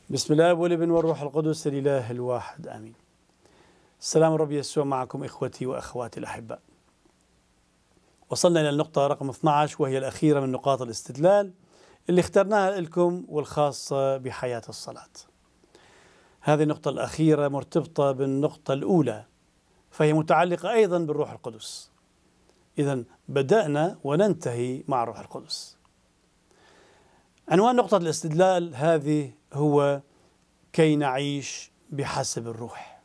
بسم الله والابن والروح القدس الإله الواحد آمين. السلام الرب يسوع معكم إخوتي وأخواتي الأحباء. وصلنا إلى النقطة رقم 12 وهي الأخيرة من نقاط الاستدلال اللي اخترناها لكم والخاصة بحياة الصلاة. هذه النقطة الأخيرة مرتبطة بالنقطة الأولى، فهي متعلقة أيضا بالروح القدس. إذن بدأنا وننتهي مع الروح القدس. عنوان نقطة الاستدلال هذه هو كي نعيش بحسب الروح.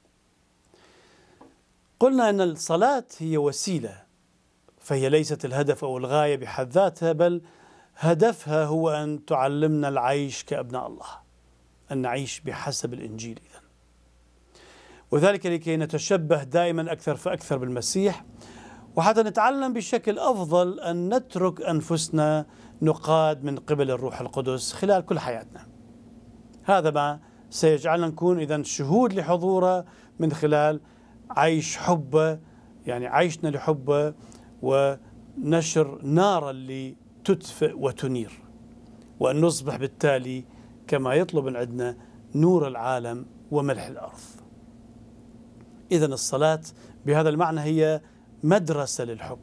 قلنا أن الصلاة هي وسيلة، فهي ليست الهدف أو الغاية بحد ذاتها، بل هدفها هو أن تعلمنا العيش كأبناء الله، أن نعيش بحسب الإنجيل إذن. وذلك لكي نتشبه دائما أكثر فأكثر بالمسيح، وحتى نتعلم بشكل أفضل أن نترك أنفسنا نقاد من قبل الروح القدس خلال كل حياتنا. هذا ما سيجعلنا نكون إذن شهود لحضوره من خلال عيش حبه، يعني عيشنا لحبه ونشر نارا اللي تدفئ وتنير، وأن نصبح بالتالي كما يطلب من عندنا نور العالم وملح الأرض. إذن الصلاة بهذا المعنى هي مدرسة للحب،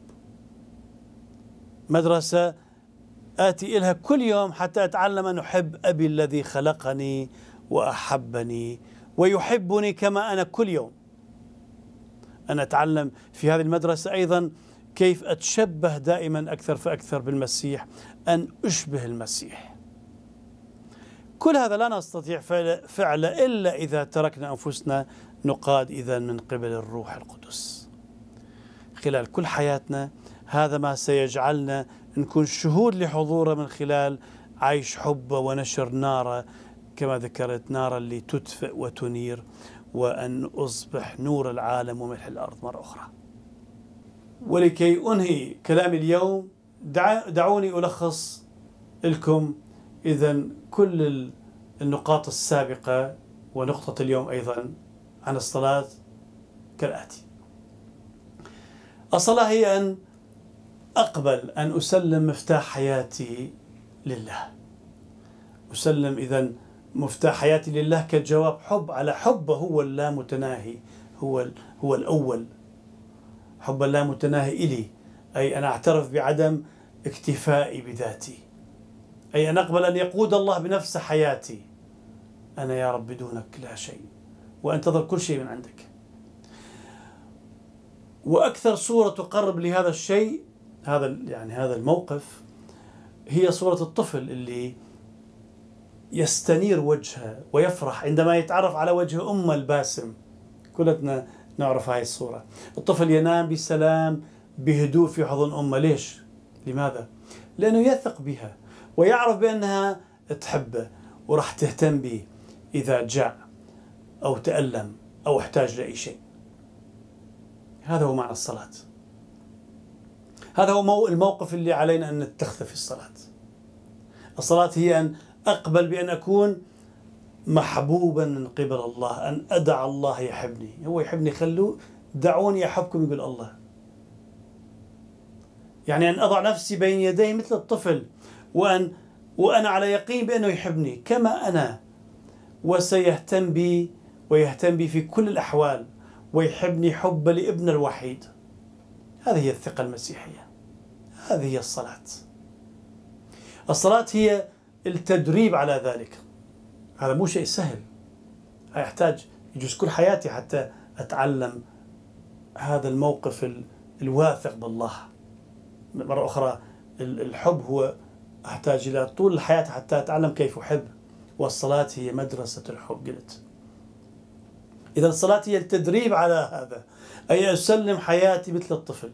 مدرسة آتي إلها كل يوم حتى أتعلم أن أحب أبي الذي خلقني وأحبني ويحبني كما أنا كل يوم. أنا أتعلم في هذه المدرسة أيضا كيف أتشبه دائما أكثر فأكثر بالمسيح، أن أشبه المسيح. كل هذا لا نستطيع فعله إلا إذا تركنا أنفسنا نقاد إذن من قبل الروح القدس خلال كل حياتنا. هذا ما سيجعلنا نكون شهود لحضوره من خلال عيش حبه ونشر ناره، كما ذكرت، نارا اللي تدفئ وتنير، وأن أصبح نور العالم وملح الأرض مرة أخرى. ولكي أنهي كلامي اليوم دعوني ألخص لكم إذن كل النقاط السابقة ونقطة اليوم أيضا عن الصلاة كالآتي. الصلاة هي أن أقبل أن أسلم مفتاح حياتي لله. أسلم إذن مفتاح حياتي لله كجواب حب على حبه هو اللامتناهي، هو الأول، حب اللامتناهي إلي، أي أنا أعترف بعدم اكتفائي بذاتي، أي أن أقبل أن يقود الله بنفس حياتي. أنا يا رب بدونك لا شيء، وأنتظر كل شيء من عندك. وأكثر صورة تقرب لهذا الشيء، هذا الموقف، هي صورة الطفل اللي يستنير وجهه ويفرح عندما يتعرف على وجه أمه الباسم. كلنا نعرف هاي الصورة. الطفل ينام بسلام بهدوء في حضن أمه. ليش؟ لماذا؟ لأنه يثق بها ويعرف بأنها تحبه ورح تهتم به إذا جاع أو تألم أو احتاج لأي شيء. هذا هو معنى الصلاة. هذا هو الموقف اللي علينا أن نتخذه في الصلاة. الصلاة هي أن أقبل بأن أكون محبوبا من قبل الله، أن أدع الله يحبني. هو يحبني، دعوني أحبكم، يقول الله. يعني أن أضع نفسي بين يديه مثل الطفل، وأنا على يقين بأنه يحبني كما أنا، وسيهتم بي ويهتم بي في كل الأحوال، ويحبني حب لابن الوحيد. هذه هي الثقة المسيحية، هذه هي الصلاة. الصلاة هي التدريب على ذلك. هذا مو شيء سهل، يحتاج يجوز كل حياتي حتى أتعلم هذا الموقف الواثق بالله. مرة أخرى الحب هو أحتاج إلى طول الحياة حتى أتعلم كيف أحب، والصلاة هي مدرسة الحب. قلت إذا الصلاة هي التدريب على هذا، أي أسلم حياتي مثل الطفل.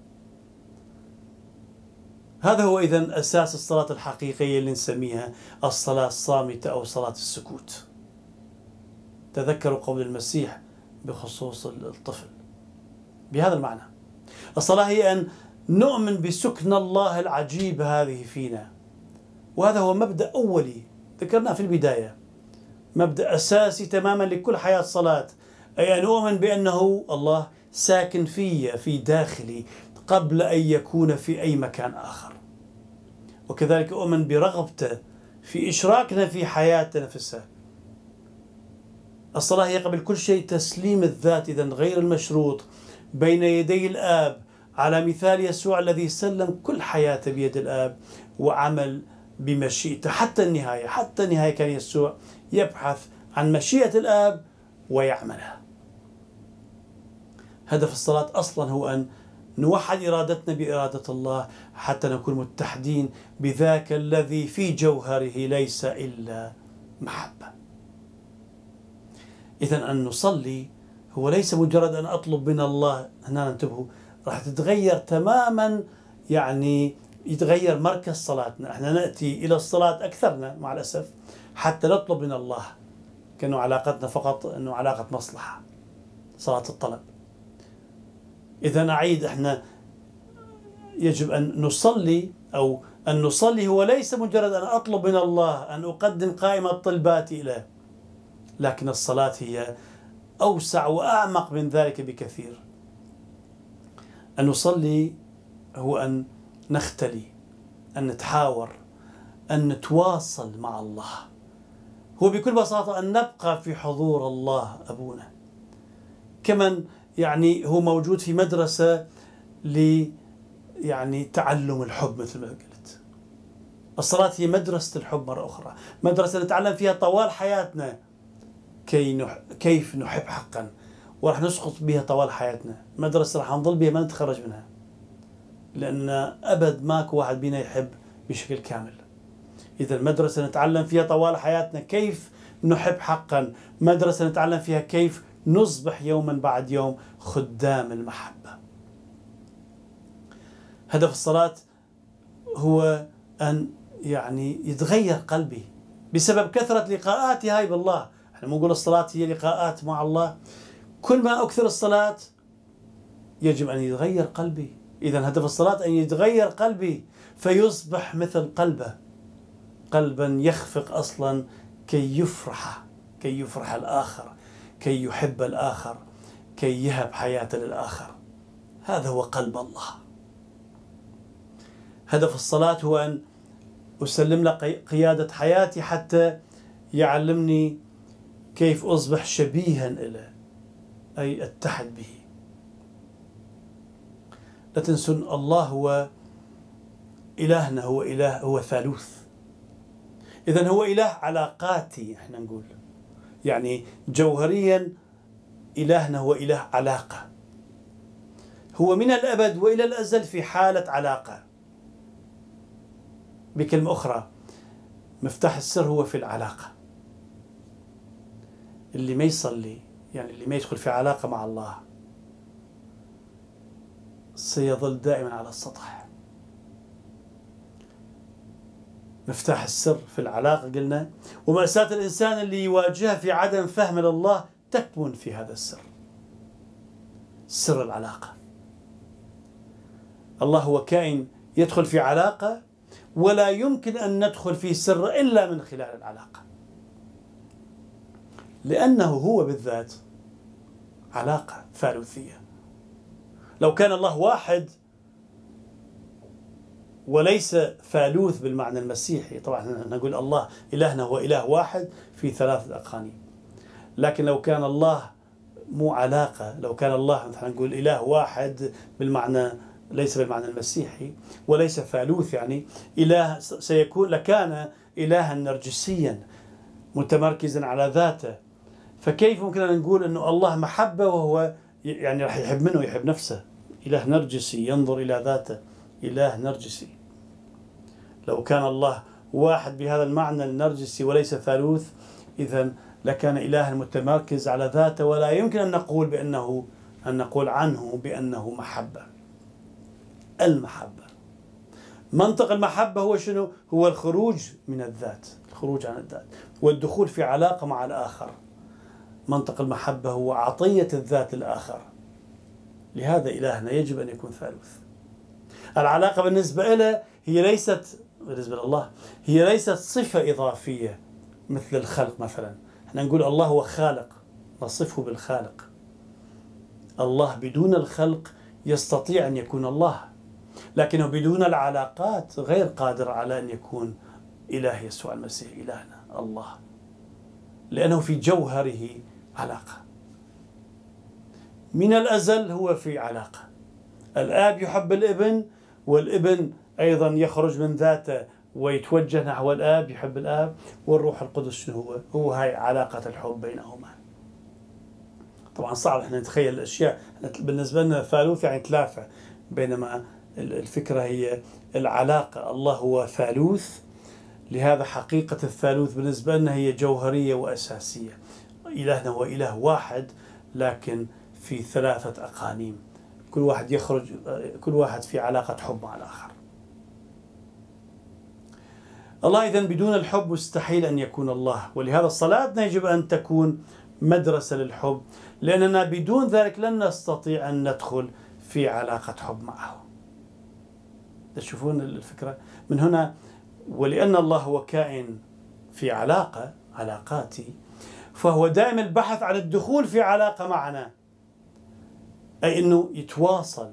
هذا هو إذن أساس الصلاة الحقيقية اللي نسميها الصلاة الصامتة أو صلاة السكوت. تذكروا قول المسيح بخصوص الطفل بهذا المعنى. الصلاة هي أن نؤمن بسكن الله العجيب هذه فينا، وهذا هو مبدأ أولي ذكرناه في البداية، مبدأ أساسي تماما لكل حياة صلاة، أي أن أؤمن بأنه الله ساكن في داخلي قبل أن يكون في أي مكان آخر. وكذلك أؤمن برغبته في إشراكنا في حياتنا نفسها. الصلاة هي قبل كل شيء تسليم الذات إذن غير المشروط بين يدي الآب، على مثال يسوع الذي سلم كل حياته بيد الآب وعمل بمشيئته حتى النهاية. حتى النهاية كان يسوع يبحث عن مشيئة الآب ويعملها. هدف الصلاة أصلا هو أن نوحد إرادتنا بإرادة الله حتى نكون متحدين بذاك الذي في جوهره ليس إلا محبة. إذن أن نصلي هو ليس مجرد أن أطلب من الله. هنا انتبهوا، راح تتغير تماما، يعني يتغير مركز صلاتنا. احنا نأتي إلى الصلاة أكثرنا مع الأسف حتى نطلب من الله، كأنه علاقتنا فقط أنه علاقة مصلحة، صلاة الطلب. إذا أعيد، احنا يجب أن نصلي، أو أن نصلي هو ليس مجرد أن أطلب من الله أن أقدم قائمة طلباتي إليه، لكن الصلاة هي أوسع وأعمق من ذلك بكثير. أن نصلي هو أن نختلي، أن نتحاور، أن نتواصل مع الله. هو بكل بساطة أن نبقى في حضور الله أبونا. كمن يعني هو موجود في مدرسة يعني تعلم الحب مثل ما قلت. الصلاة هي مدرسة الحب مرة أخرى، مدرسة نتعلم فيها طوال حياتنا كيف نحب حقا، وراح نسقط بها طوال حياتنا. مدرسة راح نظل بها ما نتخرج منها، لأن أبد ماكو واحد بينا يحب بشكل كامل. إذا المدرسة نتعلم فيها طوال حياتنا كيف نحب حقا، مدرسة نتعلم فيها كيف نصبح يوما بعد يوم خدام المحبة. هدف الصلاة هو أن يعني يتغير قلبي بسبب كثرة لقاءاتي هاي بالله. احنا مو نقول الصلاة هي لقاءات مع الله، كل ما أكثر الصلاة يجب أن يتغير قلبي. إذا هدف الصلاة أن يتغير قلبي فيصبح مثل قلبه، قلبا يخفق أصلا كي يفرح الآخر، كي يحب الآخر، كي يهب حياته للآخر. هذا هو قلب الله. هدف الصلاة هو أن أسلم له قيادة حياتي حتى يعلمني كيف أصبح شبيها إليه، أي أتحد به. لا تنسون الله هو إلهنا، هو ثالوث. إذن هو إله علاقاتي، احنا نقول يعني جوهريا إلهنا هو إله علاقة. هو من الأبد وإلى الأزل في حالة علاقة. بكلمة أخرى، مفتاح السر هو في العلاقة. اللي ما يصلي، يعني اللي ما يدخل في علاقة مع الله، سيظل دائما على السطح. مفتاح السر في العلاقة قلنا، ومأساة الإنسان اللي يواجهها في عدم فهم لله تكمن في هذا السر، سر العلاقة. الله هو كائن يدخل في علاقة، ولا يمكن أن ندخل في سر إلا من خلال العلاقة، لأنه هو بالذات علاقة ثالوثية. لو كان الله واحد وليس ثالوث بالمعنى المسيحي، طبعا نقول الله إلهنا هو إله واحد في ثلاثة أقانيم، لكن لو كان الله مو علاقة، لو كان الله مثلا نقول إله واحد بالمعنى ليس بالمعنى المسيحي وليس ثالوث، يعني إله سيكون لكان إلها نرجسيا متمركزا على ذاته. فكيف ممكن أن نقول أنه الله محبة وهو يعني راح يحب منه يحب نفسه؟ إله نرجسي ينظر إلى ذاته، إله نرجسي. لو كان الله واحد بهذا المعنى النرجسي وليس ثالوث، إذن لكان إلها متمركز على ذاته، ولا يمكن أن نقول عنه بأنه محبة. المحبة، منطق المحبة هو شنو؟ هو الخروج من الذات، الخروج عن الذات والدخول في علاقة مع الآخر. منطق المحبة هو عطية الذات للآخر. لهذا إلهنا يجب أن يكون ثالوث. العلاقة بالنسبة له هي ليست، بالنسبة لله هي ليست صفة إضافية مثل الخلق مثلا. احنا نقول الله هو خالق، نصفه بالخالق. الله بدون الخلق يستطيع أن يكون الله، لكنه بدون العلاقات غير قادر على أن يكون إله يسوع المسيح إلهنا الله، لأنه في جوهره علاقة. من الأزل هو في علاقة. الآب يحب الابن، والابن أيضا يخرج من ذاته ويتوجه نحو الآب، يحب الآب، والروح القدس شنو هو هاي علاقة الحب بينهما. طبعا صعب احنا نتخيل الأشياء، بالنسبة لنا ثالوث يعني ثلاثة، بينما الفكرة هي العلاقة. الله هو ثالوث، لهذا حقيقة الثالوث بالنسبة لنا هي جوهرية وأساسية. إلهنا هو إله واحد لكن في ثلاثة أقانيم، كل واحد يخرج، كل واحد في علاقة حب مع الآخر. الله إذن بدون الحب مستحيل أن يكون الله، ولهذا صلاتنا يجب أن تكون مدرسة للحب، لأننا بدون ذلك لن نستطيع أن ندخل في علاقة حب معه. تشوفون الفكرة من هنا؟ ولأن الله هو كائن في علاقاتي، فهو دائما البحث عن الدخول في علاقة معنا، أي أنه يتواصل،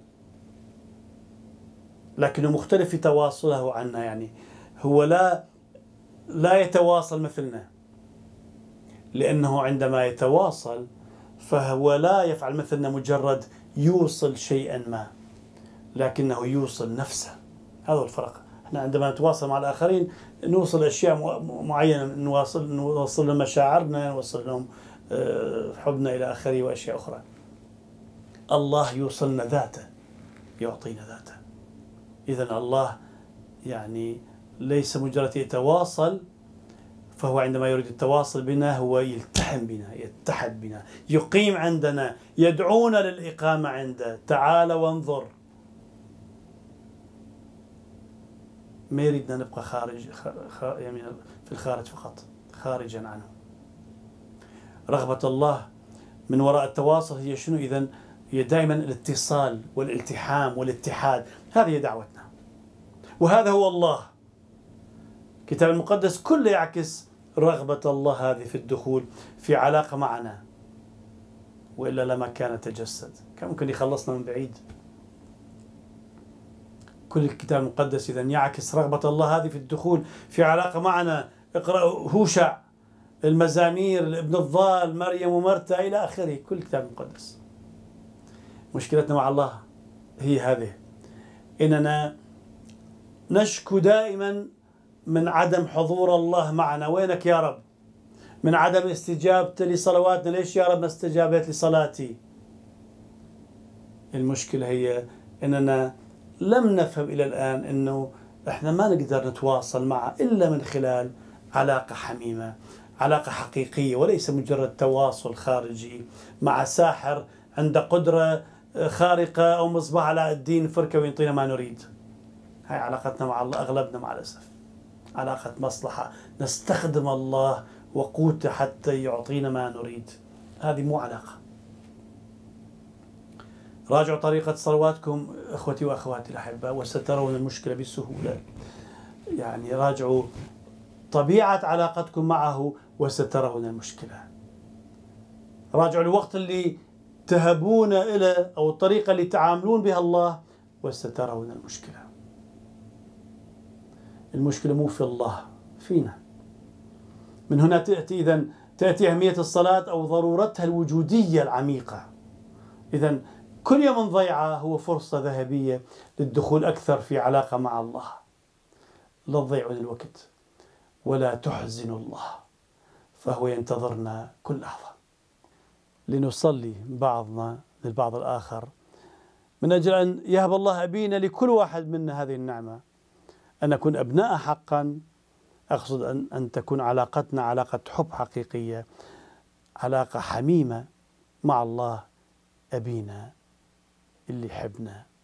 لكنه مختلف في تواصله عنا. يعني هو لا يتواصل مثلنا، لأنه عندما يتواصل فهو لا يفعل مثلنا مجرد يوصل شيئا ما، لكنه يوصل نفسه. هذا الفرق. احنا عندما نتواصل مع الآخرين نوصل أشياء معينة، نوصل لهم مشاعرنا، نوصل لهم حبنا إلى آخره وأشياء أخرى. الله يوصلنا ذاته، يعطينا ذاته. إذن الله يعني ليس مجرد يتواصل، فهو عندما يريد التواصل بنا هو يلتحم بنا، يتحد بنا، يقيم عندنا، يدعونا للإقامة عنده. تعال وانظر. ما يريدنا نبقى يعني في الخارج فقط، خارجا عنه. رغبة الله من وراء التواصل هي شنو إذن؟ هي دائما الاتصال والالتحام والاتحاد. هذه دعوتنا، وهذا هو الله. الكتاب المقدس كله يعكس رغبة الله هذه في الدخول في علاقة معنا، وإلا لما كان تجسد، كان ممكن يخلصنا من بعيد. كل الكتاب المقدس إذن يعكس رغبة الله هذه في الدخول في علاقة معنا. اقرأوا هوشع، المزامير، ابن الضال، مريم ومرتا إلى آخره، كل الكتاب المقدس. مشكلتنا مع الله هي هذه، إننا نشكو دائما من عدم حضور الله معنا. وينك يا رب؟ من عدم استجابته لصلواتنا. ليش يا رب ما استجابت لصلاتي؟ المشكلة هي إننا لم نفهم إلى الآن إنه إحنا ما نقدر نتواصل معه إلا من خلال علاقة حميمة، علاقة حقيقية، وليس مجرد تواصل خارجي مع ساحر عنده قدرة خارقة أو مصباح علاء الدين فركة وينطينا ما نريد. هاي علاقتنا مع الله أغلبنا مع الأسف علاقة مصلحة، نستخدم الله وقوته حتى يعطينا ما نريد. هذه مو علاقة. راجعوا طريقة صلواتكم أخوتي وأخواتي الأحباء وسترون المشكلة بسهولة. يعني راجعوا طبيعة علاقتكم معه وسترون المشكلة. راجعوا الوقت اللي تهبون إلى أو الطريقة اللي تعاملون بها الله وسترون المشكلة. المشكلة مو في الله، فينا. من هنا تأتي أهمية الصلاة أو ضرورتها الوجودية العميقة. إذن كل يوم ضيعة هو فرصة ذهبية للدخول أكثر في علاقة مع الله. لا تضيعون الوقت ولا تحزنوا الله، فهو ينتظرنا كل لحظة. لنصلي بعضنا للبعض الآخر من أجل أن يهب الله أبينا لكل واحد منا هذه النعمة، أن نكون أبناء حقا. أقصد أن تكون علاقتنا علاقة حب حقيقية، علاقة حميمة مع الله أبينا اللي يحبنا